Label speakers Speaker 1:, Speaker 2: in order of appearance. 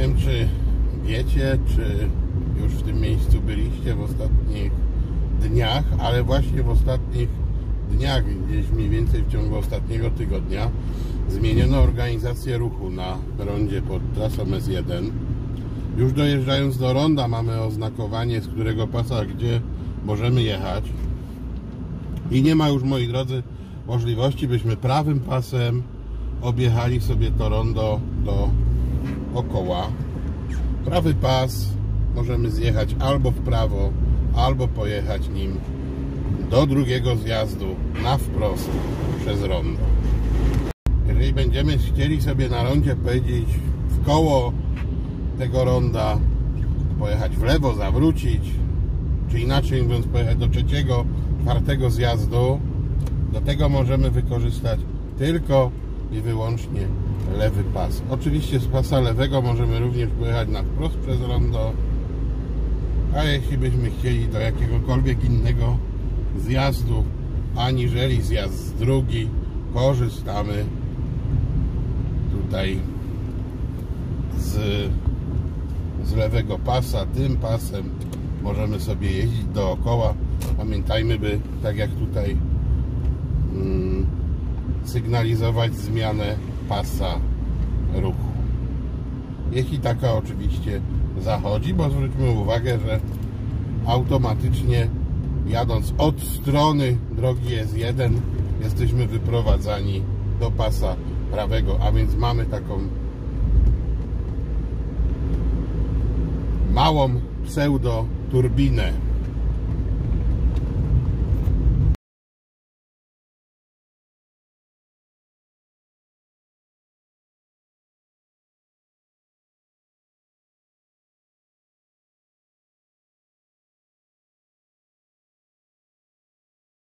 Speaker 1: wiem, czy wiecie, czy już w tym miejscu byliście w ostatnich dniach, ale właśnie w ostatnich dniach, gdzieś mniej więcej w ciągu ostatniego tygodnia, zmieniono organizację ruchu na rondzie pod trasą S1. Już dojeżdżając do ronda mamy oznakowanie, z którego pasa gdzie możemy jechać. I nie ma już, moi drodzy, możliwości, byśmy prawym pasem objechali sobie to rondo dookoła. Prawy pas możemy zjechać albo w prawo, albo pojechać nim do drugiego zjazdu na wprost przez rondo. Jeżeli będziemy chcieli sobie na rondzie powiedzieć w koło tego ronda, pojechać w lewo, zawrócić, czy inaczej mówiąc pojechać do trzeciego, czwartego zjazdu, do tego możemy wykorzystać tylko i wyłącznie lewy pas. Oczywiście z pasa lewego możemy również pojechać na wprost przez rondo, a jeśli byśmy chcieli do jakiegokolwiek innego zjazdu aniżeli zjazd drugi, korzystamy tutaj z lewego pasa. Tym pasem możemy sobie jeździć dookoła. Pamiętajmy, by tak jak tutaj sygnalizować zmianę pasa ruchu, jeśli taka oczywiście zachodzi, bo zwróćmy uwagę, że automatycznie jadąc od strony drogi S1 jesteśmy wyprowadzani do pasa prawego, a więc mamy taką małą pseudo turbinę.